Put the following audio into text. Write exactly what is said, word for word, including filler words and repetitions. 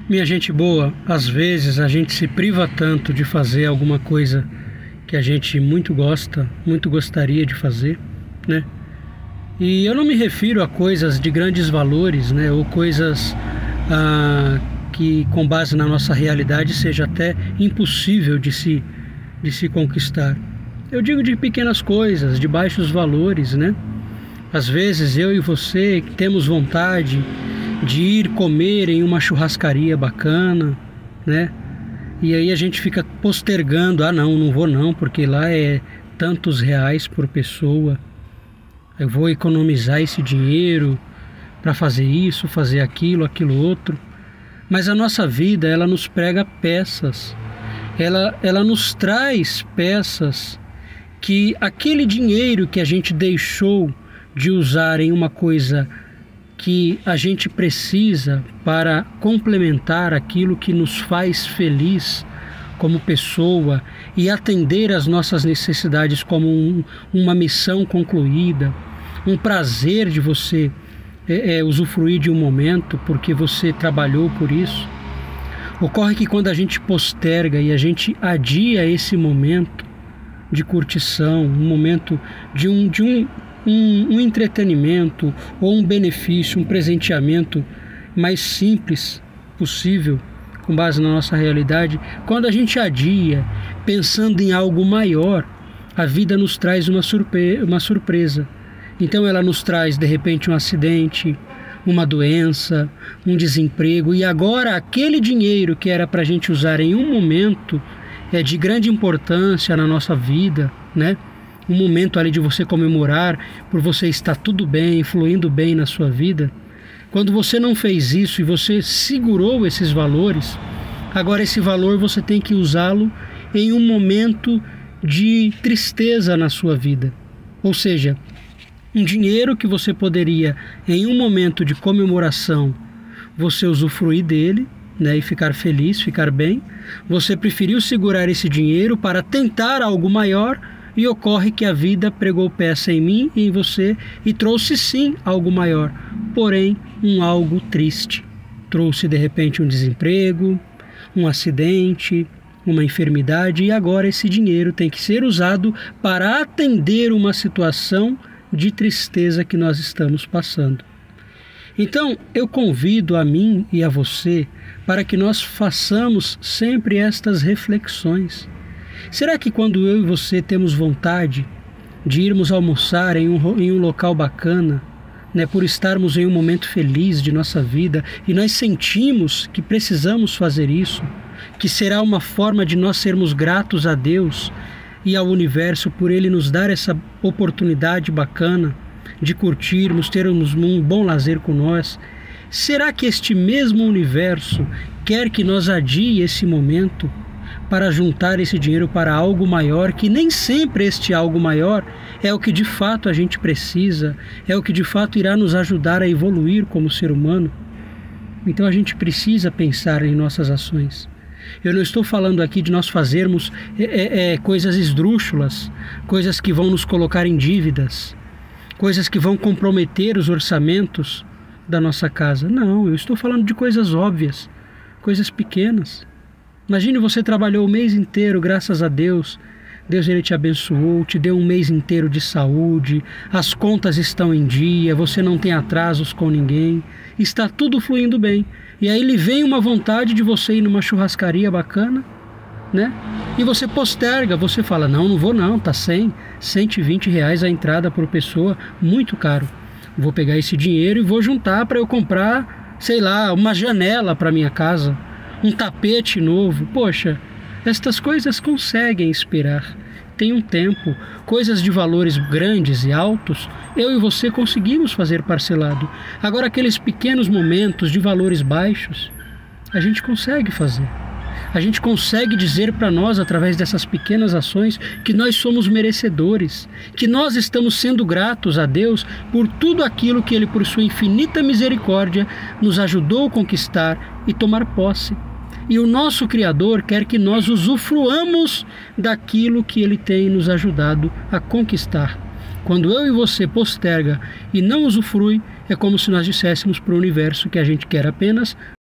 Minha gente boa, às vezes a gente se priva tanto de fazer alguma coisa que a gente muito gosta, muito gostaria de fazer, né? E eu não me refiro a coisas de grandes valores, né? Ou coisas ah, que com base na nossa realidade seja até impossível de se, de se conquistar. Eu digo de pequenas coisas, de baixos valores, né? Às vezes eu e você temos vontade de ir comer em uma churrascaria bacana, né? E aí a gente fica postergando, ah não, não vou não, porque lá é tantos reais por pessoa, eu vou economizar esse dinheiro para fazer isso, fazer aquilo, aquilo outro. Mas a nossa vida, ela nos prega peças, ela, ela nos traz peças que aquele dinheiro que a gente deixou de usar em uma coisa que a gente precisa para complementar aquilo que nos faz feliz como pessoa e atender às nossas necessidades como um, uma missão concluída, um prazer de você é, é, usufruir de um momento porque você trabalhou por isso. Ocorre que quando a gente posterga e a gente adia esse momento de curtição, um momento de um, de um Um, um entretenimento ou um benefício, um presenteamento mais simples possível, com base na nossa realidade, quando a gente adia, pensando em algo maior, a vida nos traz uma, surpre uma surpresa. Então ela nos traz, de repente, um acidente, uma doença, um desemprego, e agora aquele dinheiro que era para a gente usar em um momento é de grande importância na nossa vida, né? Um momento ali de você comemorar por você estar tudo bem, fluindo bem na sua vida. Quando você não fez isso e você segurou esses valores, agora esse valor você tem que usá-lo em um momento de tristeza na sua vida. Ou seja, um dinheiro que você poderia, em um momento de comemoração, você usufruir dele, né, e ficar feliz, ficar bem, você preferiu segurar esse dinheiro para tentar algo maior. E ocorre que a vida pregou peça em mim e em você e trouxe sim algo maior, porém um algo triste. Trouxe de repente um desemprego, um acidente, uma enfermidade, e agora esse dinheiro tem que ser usado para atender uma situação de tristeza que nós estamos passando. Então eu convido a mim e a você para que nós façamos sempre estas reflexões. Será que quando eu e você temos vontade de irmos almoçar em um, em um local bacana, né, por estarmos em um momento feliz de nossa vida, e nós sentimos que precisamos fazer isso, que será uma forma de nós sermos gratos a Deus e ao universo por Ele nos dar essa oportunidade bacana de curtirmos, termos um bom lazer com nós, será que este mesmo universo quer que nós adie esse momento para juntar esse dinheiro para algo maior, que nem sempre este algo maior é o que de fato a gente precisa, é o que de fato irá nos ajudar a evoluir como ser humano? Então a gente precisa pensar em nossas ações. Eu não estou falando aqui de nós fazermos é, é, coisas esdrúxulas, coisas que vão nos colocar em dívidas, coisas que vão comprometer os orçamentos da nossa casa. Não, eu estou falando de coisas óbvias, coisas pequenas. Imagine, você trabalhou o mês inteiro, graças a Deus, Deus ele te abençoou, te deu um mês inteiro de saúde, as contas estão em dia, você não tem atrasos com ninguém, está tudo fluindo bem. E aí lhe vem uma vontade de você ir numa churrascaria bacana, né? E você posterga, você fala, não, não vou não, tá cem, cento e vinte reais a entrada por pessoa, muito caro. Vou pegar esse dinheiro e vou juntar para eu comprar, sei lá, uma janela para minha casa, um tapete novo. Poxa, estas coisas conseguem esperar. Tem um tempo. Coisas de valores grandes e altos, eu e você conseguimos fazer parcelado. Agora, aqueles pequenos momentos de valores baixos, a gente consegue fazer. A gente consegue dizer para nós, através dessas pequenas ações, que nós somos merecedores, que nós estamos sendo gratos a Deus por tudo aquilo que Ele, por sua infinita misericórdia, nos ajudou a conquistar e tomar posse. E o nosso Criador quer que nós usufruamos daquilo que Ele tem nos ajudado a conquistar. Quando eu e você posterga e não usufrui, é como se nós disséssemos para o universo que a gente quer apenas